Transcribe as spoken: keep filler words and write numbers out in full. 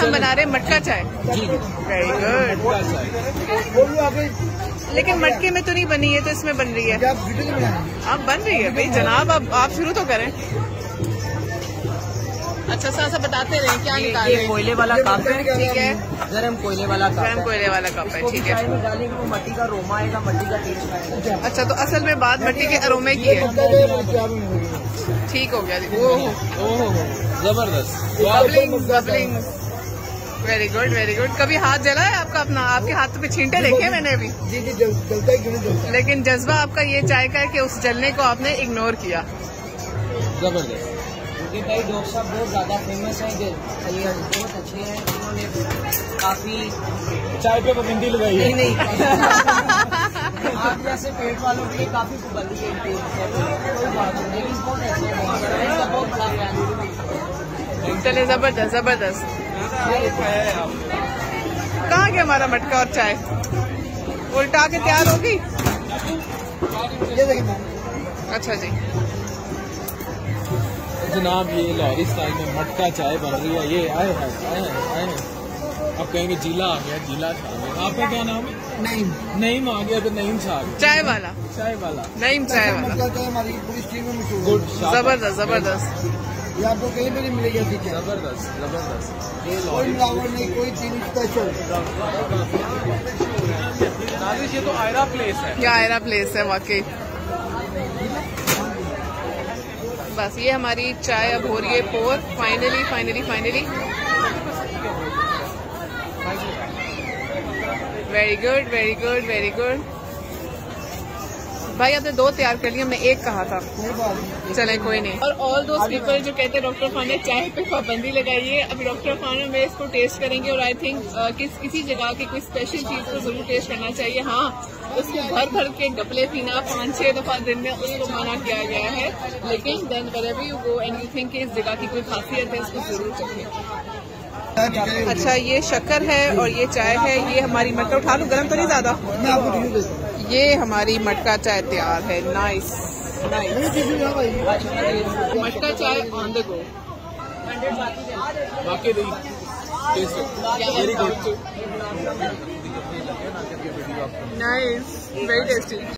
हम बना रहे हैं मटका चाय। Very good. लेकिन मटके में तो नहीं बनी है, तो इसमें बन रही है। आप बन रही है भाई जनाब, आप आप शुरू तो करें। अच्छा सा सा बताते रहे क्या निकाल रहे हैं। कोयले वाला कप है, ठीक है। गरम कोयले वाला कप गरम कोयले वाला कप है, ठीक है। डालेंगे वो मट्टी का रोमा आएगा, मट्टी का टेस्ट आएगा। अच्छा, तो असल में बात मट्टी के अरोमे की है। ठीक हो गया जी। ओह जबरदस्त। Bubbling bubbling. Very good very good. कभी हाथ जला है आपका अपना? आपके हाथ पे छींटे देखे मैंने अभी। जी जी जलता है, क्यों नहीं जलता। लेकिन जज्बा आपका ये चाय का है कि उस जलने को आपने इग्नोर किया। जबरदस्त। क्योंकि भाई डोसा बहुत ज्यादा फेमस है, ये बहुत अच्छे हैं, इन्होंने काफी चाय पे पाबंदी लगाई है। नहीं नहीं आप जैसे पेट वालों के लिए काफी पाबंदी है, कोई बात नहीं, लेकिन बहुत अच्छे हैं, बहुत बड़ा फैन। चले जबरदस्त जबरदस्त। कहाँ गया हमारा मटका और चाय? उल्टा के तैयार होगी। ये देखिए। अच्छा जी जनाब, ये लाहौरी स्टाइल में मटका चाय बन रही है। ये आए हैं आए हैं आए हैं। अब कहेंगे जीला आ गया, जीला छा गया। आपका क्या नाम है? नहीं नईम आ गया तो नईम छा गया। चाय वाला, चाय वाला, नईम चाय वाला। हमारी पूरी स्ट्रीम में मशहूर। गुड, जबरदस्त जबरदस्त। ये आपको कहीं भी नहीं मिलेगी ऐसी चाय। जबरदस्त जबरदस्त। ये कोई लाहौरी मिलावट नहीं, कोई चीज स्पेशल। नाजिश, ये तो आयरा प्लेस है। क्या आयरा प्लेस है वाकई। बस ये हमारी चाय अब हो रही है pour. Finally finally finally. Very good very good very good. भाई आपने दो तैयार कर लिया, हमने एक कहा था। चले कोई नहीं। और ऑल दो पीपल जो कहते हैं डॉक्टर खान ने चाय पे पाबंदी लगाई है, अभी डॉक्टर खान में इसको टेस्ट करेंगे और आई थिंक किस किसी जगह की कोई स्पेशल चीज को जरूर टेस्ट करना चाहिए। हाँ, उसको भर भर के गपले पीना पाँच छह दफा दिन में उसको मना किया गया है, लेकिन then wherever you go and you think इस जगह की कोई खासियत है, इसको जरूर चखें। अच्छा, ये शक्कर है और ये चाय है। ये हमारी मटका उठा लूं, गर्म तो नहीं ज्यादा। ये हमारी मटका चाय तैयार है। Nice nice. मटका चाय ऑन द गो। वाकई नाइस, वेरी टेस्टी।